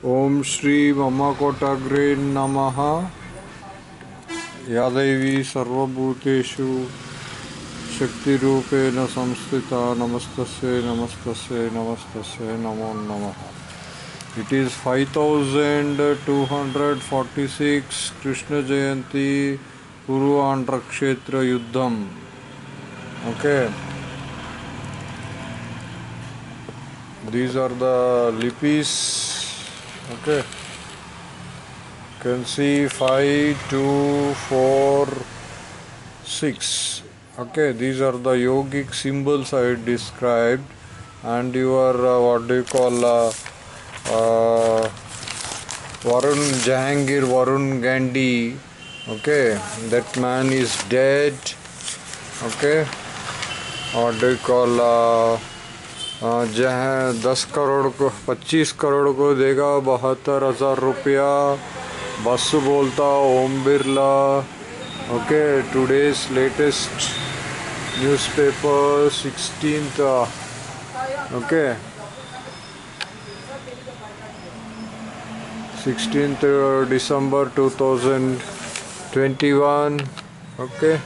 ओम श्री ममकोटग्रे नमः। या देवी सर्वभूतेषु शक्तिरूपेण संस्थिता नमस्तस्यै नमस्तस्यै नमस्तस्यै नमो नमः। It is 5246 Krishna Jayanti Purvandhra Kshetra Yuddham. Okay. These are the lipis. Okay. You can see 5246. Okay, these are the yogic symbols I described, and your what do you call Varun Jahangir Varun Gandhi. Okay, that man is dead. Okay, what do you call जहाँ 10 करोड़ को 25 करोड़ को देगा 72,000 रुपया। बस बोलता Om Birla. Okay, today's latest newspaper 16th okay 16th December 2021 okay.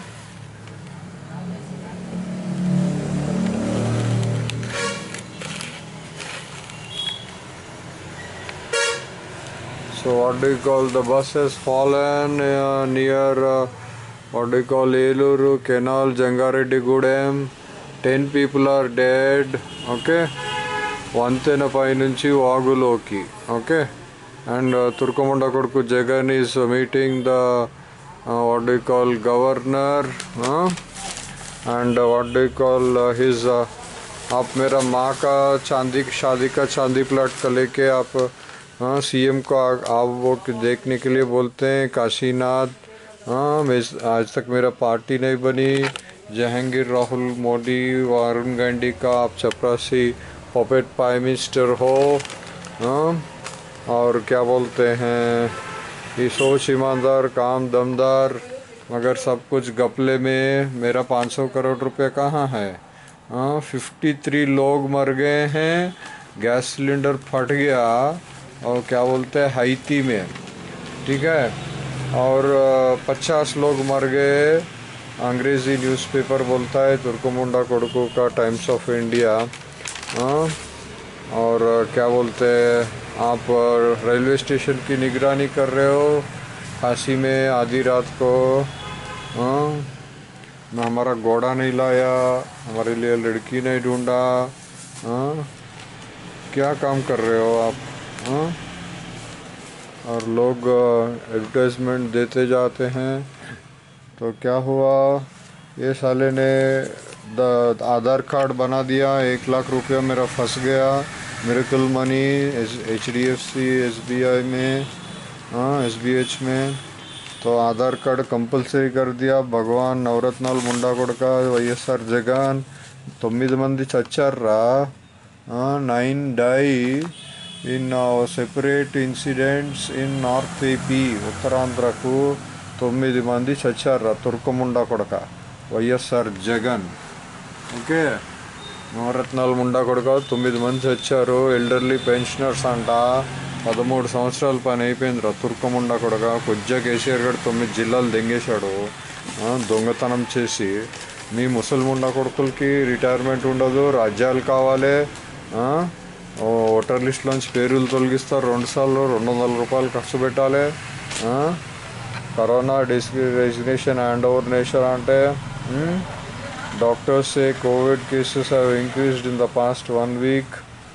So what do you call, the bus has fallen near what do you call Eluru Canal, Jangareddy Gudem. 10 people are dead. Okay, Vantena Pai nunchi Vaguloki. Okay, and Turkamunda Kodku Jagan is meeting the what do you call governor and what do you call his आप मेरा माँ का चांदी शादी का चांदी plot का लेके आप सीएम को आप वो देखने के लिए बोलते हैं काशीनाथ। मैं आज तक मेरा पार्टी नहीं बनी। जहांगीर राहुल मोदी वरुण गांधी का आप चपरासी पपेट प्राइम मिनिस्टर हो। और क्या बोलते हैं, ये सोच ईमानदार काम दमदार, मगर सब कुछ गपले में। मेरा 500 करोड़ रुपए कहाँ है? 53 लोग मर गए हैं, गैस सिलेंडर फट गया और क्या बोलते हैं हाइती में, ठीक है, और 50 लोग मर गए। अंग्रेज़ी न्यूज़पेपर बोलता है तुर्कमुंडा कोडकू का टाइम्स ऑफ इंडिया। और क्या बोलते हैं, आप रेलवे स्टेशन की निगरानी कर रहे हो काशी में आधी रात को। हमारा घोड़ा नहीं लाया, हमारे लिए लड़की नहीं ढूंढा। क्या काम कर रहे हो आप? और लोग एडवर्टाइजमेंट देते जाते हैं। तो क्या हुआ, ये साले ने आधार कार्ड बना दिया, 1 लाख रुपया मेरा फंस गया मिरेकल मनी HDFC SBI में SBH में। तो आधार कार्ड कंपल्सरी कर दिया। भगवान नवरत्नाल मुंडा कोडका వైఎస్ఆర్ జగన్ 9 మంది చచ్చారా। 9 die in separate incidents in North AP ఉత్తరాంధ్రకు 9 మంది చచ్చారా తుర్కముండా కొడక వైఎస్ఆర్ జగన్। ఓకే, నవరత్నాల ముండా కొడక 9 మంది చచ్చారు। ఎల్డర్లీ పెన్షనర్స్ అంట 13 సంవత్సరాల పని అయిపోయిందిరా తుర్కముండా కొడక। కొజ్జా కేసీఆర్ గారు 9 జిల్లాలు దెంగేశాడు దొంగతనం చేసి। మీ ముసల్ముండా కొడుకులకి రిటైర్మెంట్ ఉండదు, రాజ్యాలు కావాలి। ఓటర్ లిస్టులోంచి పేర్లు తొలగిస్తారు 2 సార్లు, 200 రూపాయలు ఖర్చు పెట్టాలి। Corona resignation hand over nation అంటే doctors say covid cases have increased in the past 1 week।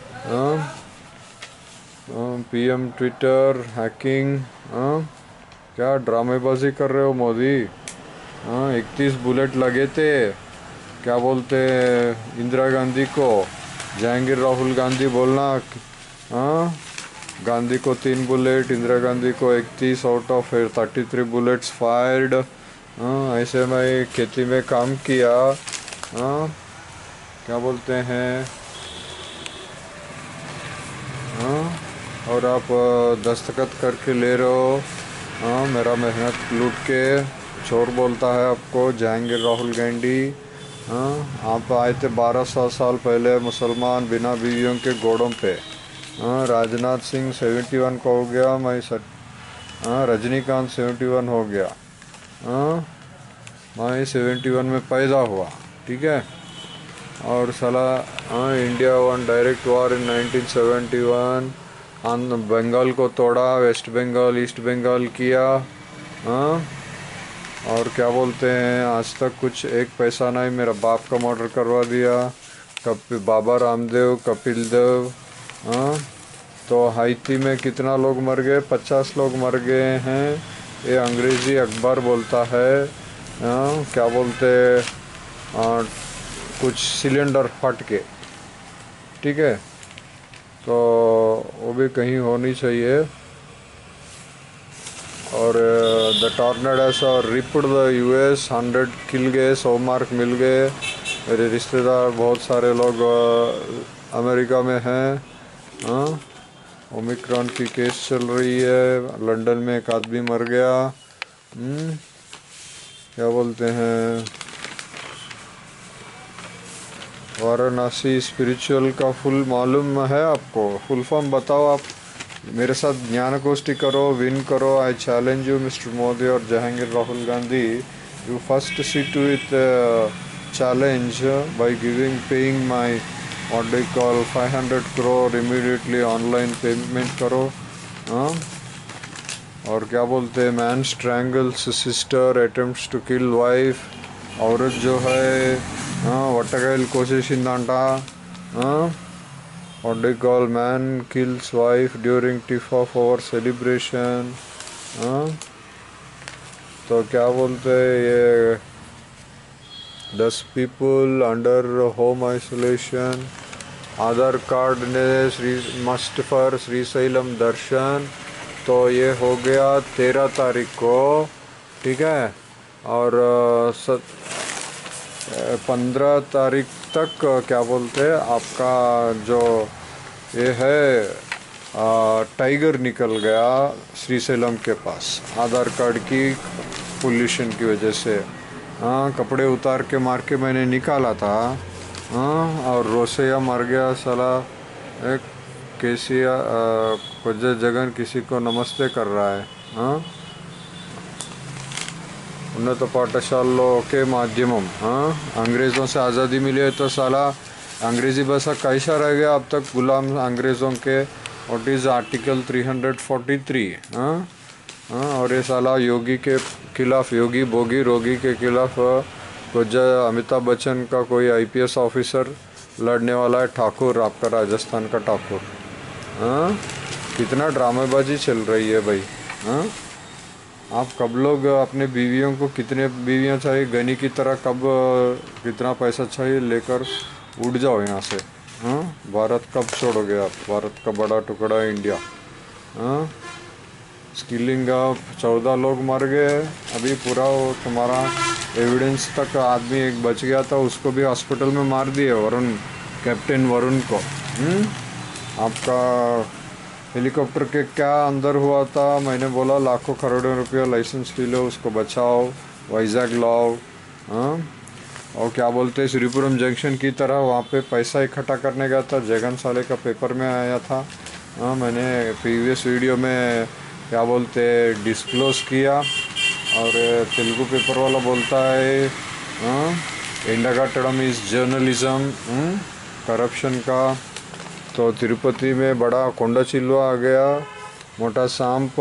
PM Twitter hacking. क्या ड्रामेबाजी कर रहे हो मोदी? 31 बुलेट लगे थे, क्या बोलते इंदिरा गांधी को। जहांगीर राहुल गांधी बोलना, गांधी को 3 बुलेट, इंदिरा गांधी को 31 आउट ऑफ 33 बुलेट्स फायर्ड। ऐसे मैं खेती में काम किया। क्या बोलते हैं, और आप दस्तखत करके ले रहे हो। मेरा मेहनत लूट के चोर बोलता है आपको जहांगीर राहुल गांधी। आप आए थे 1200 साल पहले मुसलमान बिना बीवियों के घोड़ों पे। हाँ, राजनाथ सिंह 71 का हो गया। हाँ, रजनीकांत 71 हो गया। हाँ, मैं 71 में पैदा हुआ। ठीक है। और साला, हाँ, India one direct war in 1971। Bengal को तोड़ा, वेस्ट बंगाल ईस्ट बंगाल किया। हाँ, और क्या बोलते हैं, आज तक कुछ एक पैसा नहीं, मेरा बाप का मर्डर करवा दिया। बाबा रामदेव, कपिल देव। हाँ, तो हाइती में कितना लोग मर गए, 50 लोग मर गए हैं। ये अंग्रेज़ी अखबार बोलता है। क्या बोलते, कुछ सिलेंडर फट के। ठीक है, तो वो भी कहीं होनी चाहिए। और द टॉर्नेडोस और रिप्ड द यूएस, 100 किल गए, 100 मार्क मिल गए। मेरे रिश्तेदार बहुत सारे लोग अमेरिका में हैं। हाँ, ओमिक्रॉन की केस चल रही है, लंदन में एक आदमी मर गया। क्या बोलते हैं, वाराणसी स्पिरिचुअल का फुल मालूम है आपको? फुल फॉर्म बताओ आप। मेरे साथ ज्ञान गोष्ठी करो, विन करो। I challenge you mister Modi और Jahangir Rahul Gandhi, you first sit with challenge by paying my what they call 500 crore immediately online payment करो। हाँ, और क्या बोलते हैं, man strangles sister, attempts to kill wife. औरत जो है, हाँ, वटगाइल कोशिशिंదంట। हाँ, what they call man kills wife during tiff of our celebration। हाँ, तो क्या बोलते हैं, ये 10 people under home isolation. Aadhaar card ने मस्ट फॉर श्रीशैलम दर्शन। तो ये हो गया 13 तारीख को। ठीक है, और 15 तारीख तक क्या बोलते हैं, आपका जो ये है टाइगर निकल गया श्रीशैलम के पास आधार कार्ड की पोल्यूशन की वजह से। हाँ, कपड़े उतार के मार के मैंने निकाला था। हाँ, और रोसैया मर गया साला। एक केसिया कुछ जगन किसी को नमस्ते कर रहा है। हाँ, उन्नत पाठशालों के माध्यमम। हाँ, अंग्रेज़ों से आज़ादी मिली है तो साला अंग्रेज़ी भाषा कैसा रह गया अब तक गुलाम अंग्रेज़ों के। What is article 343। हाँ, हाँ, और ये साला योगी के खिलाफ, योगी भोगी रोगी के खिलाफ कुछ अमिताभ बच्चन का कोई आईपीएस ऑफिसर लड़ने वाला है, ठाकुर, आपका राजस्थान का ठाकुर। हाँ, कितना ड्रामेबाजी चल रही है भाई। हाँ, आप कब लोग अपने बीवियों को, कितने बीवियां चाहिए गनी की तरह, कब कितना पैसा चाहिए लेकर उड़ जाओ यहाँ से। हाँ, भारत कब छोड़ोगे आप, भारत का बड़ा टुकड़ा इंडिया। हाँ, स्किलिंग अप, 14 लोग मर गए अभी पूरा। वो तुम्हारा एविडेंस तक आदमी एक बच गया था, उसको भी हॉस्पिटल में मार दिए, वरुण, कैप्टन वरुण को। आपका हेलीकॉप्टर के क्या अंदर हुआ था, मैंने बोला लाखों करोड़ों रुपया लाइसेंस फी लो, उसको बचाओ, वाइजैक लाओ। हाँ, और क्या बोलते हैं, श्रीपुरम जंक्शन की तरह वहाँ पे पैसा इकट्ठा करने गया था, जगन साले का पेपर में आया था। हाँ, मैंने प्रीवियस वीडियो में क्या बोलते डिस्क्लोज किया। और तेलुगु पेपर वाला बोलता है, हाँ, एंडगाटम इज़ जर्नलिज्म, करप्शन का। तो तिरुपति में बड़ा कोंडा चिल्वा आ गया, मोटा सांप।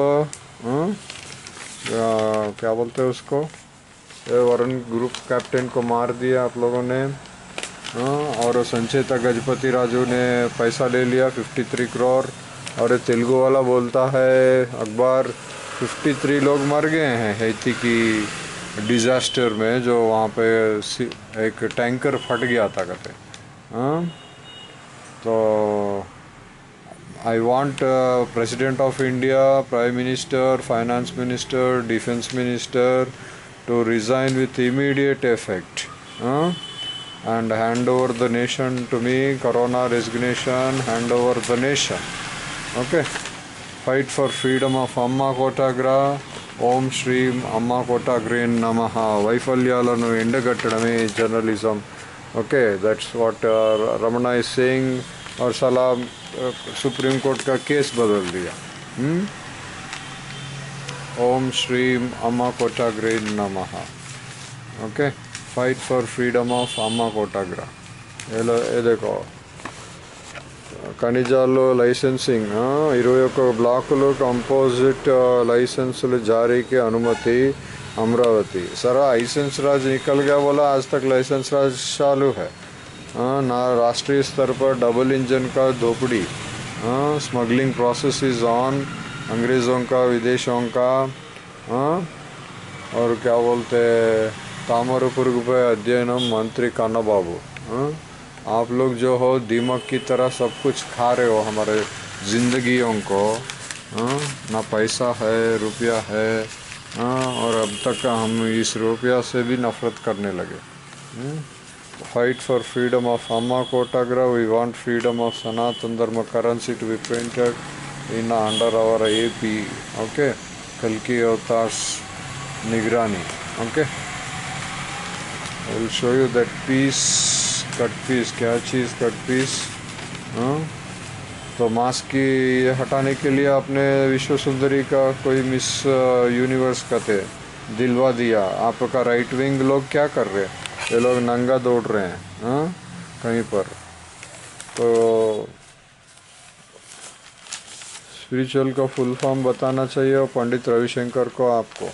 क्या बोलते हैं उसको, वरुण ग्रुप कैप्टन को मार दिया आप लोगों ने। और संचेता गजपति राजू ने पैसा ले लिया 53 करोड़। और ये तेलुगु वाला बोलता है अखबार 53 लोग मर गए हैं हैती की डिज़ास्टर में, जो वहाँ पे एक टैंकर फट गया था कहते। हाँ, तो I want president of India, prime minister, finance minister, defence minister to resign with immediate effect and hand over the nation to me. Corona resignation, hand over the nation. Okay, fight for freedom of Amma Kotagra. Om Shri Amma Kotagreen Namaha. Vaifalyaలను endagattadame journalism. Okay, that's what Ramana is saying. और साला supreme court का case बदल दिया। ओम श्रीम अम्मा कोटाग्रे नमः। Okay, fight for freedom of Amma कोटाग्रा। ये देखो, ఖనిజాల్లో లైసెన్సింగ్ 21 బ్లాకులు कंपोजिट लाइसेंसలు జారీకి अनुमति अमरावती। सारा लाइसेंस राज निकल गया बोला, आज तक लाइसेंस राज चालू है। ना राष्ट्रीय स्तर पर डबल इंजन का धोपड़ी, स्मगलिंग प्रोसेस इज ऑन, अंग्रेज़ों का विदेशों का। और क्या बोलते, तामर पुरुग पे अध्ययनम मंत्री कान्ना बाबू। आप लोग जो हो दीमक की तरह सब कुछ खा रहे हो हमारे ज़िंदगियों को। ना पैसा है, रुपया है, और अब तक हम इस रुपया से भी नफरत करने लगे। Fight for freedom of Amma कोटाग्रा। वी वांट फ्रीडम ऑफ सनातन धर्म currency to be printed in under our AP। Okay, कल्कि अवतार निगरानी। Okay, I will show you that piece, cut piece. क्या चीज़ कट पीस? तो मास्क की हटाने के लिए आपने विश्व सुंदरी का कोई मिस यूनिवर्स का थे दिलवा दिया। आपका राइट विंग लोग क्या कर रहे हैं? ये लोग नंगा दौड़ रहे हैं कहीं पर। तो स्पिरिचुअल का फुल फॉर्म बताना चाहिए और पंडित रविशंकर को आपको।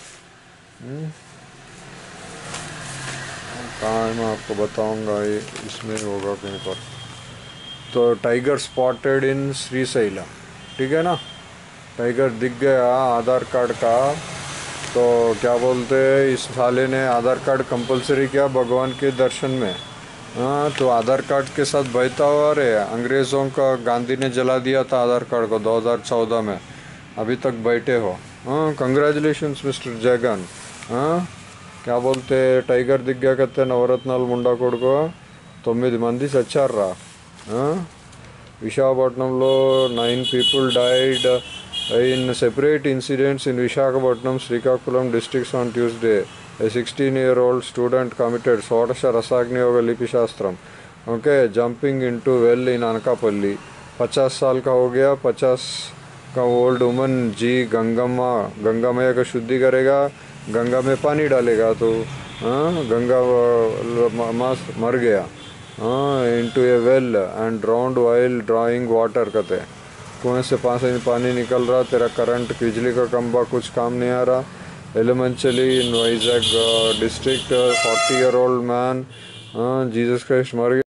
कहाँ मैं आपको बताऊंगा, ये इसमें होगा कहीं पर। तो टाइगर स्पॉटेड इन श्रीशैलम, ठीक है ना। टाइगर दिख गया आधार कार्ड का। तो क्या बोलते, इस साले ने आधार कार्ड कंपलसरी किया भगवान के दर्शन में। तो आधार कार्ड के साथ बहता हुआ रे, अंग्रेज़ों का गांधी ने जला दिया था आधार कार्ड को 2014 में, अभी तक बैठे हो। Congratulations mister Jagan. क्या बोलते, टाइगर दिख गया कहते नवरत्नाल मुंडा కొడుకు 9 మంది చచ్చారా। విశాఖపట్నంలో 9 people died in separate incidents in Visakhapatnam, Srikakulam districts on Tuesday. A 16-year-old student committed షోడశ రసాగ్నియోగ लिपि शास्त्रम, okay, jumping into well in Anakapalli. 50 साल का हो गया, 50 का ओल्ड वुमन जी गंगा मैया का शुद्धि करेगा, गंगा में पानी डालेगा तो गंगा मर गया। Into a well and drowned while drawing water कहते। कुएं से पानी निकल रहा, तेरा करंट बिजली का खंभा कुछ काम नहीं आ रहा। Yelamanchili in Vizag district 40-year-old man Jesus Christ मर गया।